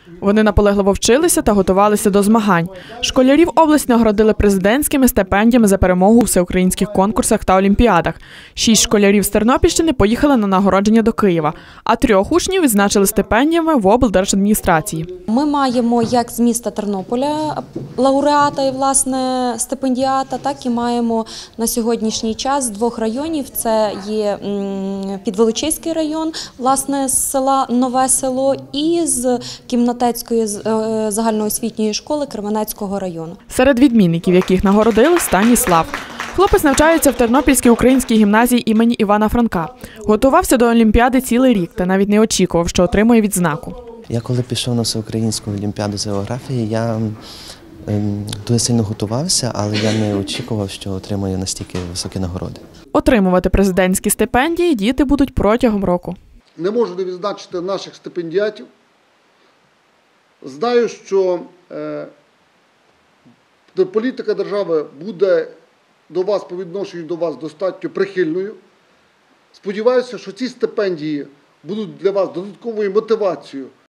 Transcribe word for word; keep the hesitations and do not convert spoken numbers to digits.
Вони наполегливо вчилися та готувалися до змагань. Школярів області нагородили президентськими стипендіями за перемогу у всеукраїнських конкурсах та олімпіадах. Шість школярів з Тернопільщини поїхали на нагородження до Києва, а трьох учнів відзначили стипендіями в облдержадміністрації. Ми маємо як з міста Тернополя лауреата і, власне, стипендіата, так і маємо на сьогоднішній час з двох районів. Це є Підволочиський район, власне, з села Нове Село, і з Кімнатецької загальноосвітньої школи Кременецького району. Серед відмінників, яких нагородили, Станіслав. Хлопець навчається в Тернопільській українській гімназії імені Івана Франка. Готувався до Олімпіади цілий рік та навіть не очікував, що отримує відзнаку. Я коли пішов на всеукраїнську олімпіаду з географії, я ем, дуже сильно готувався, але я не очікував, що отримаю настільки високі нагороди. Отримувати президентські стипендії діти будуть протягом року. Не можу не відзначити наших стипендіатів. Знаю, що е, політика держави буде до вас, по відношенню до вас, достатньо прихильною. Сподіваюся, що ці стипендії будуть для вас додатковою мотивацією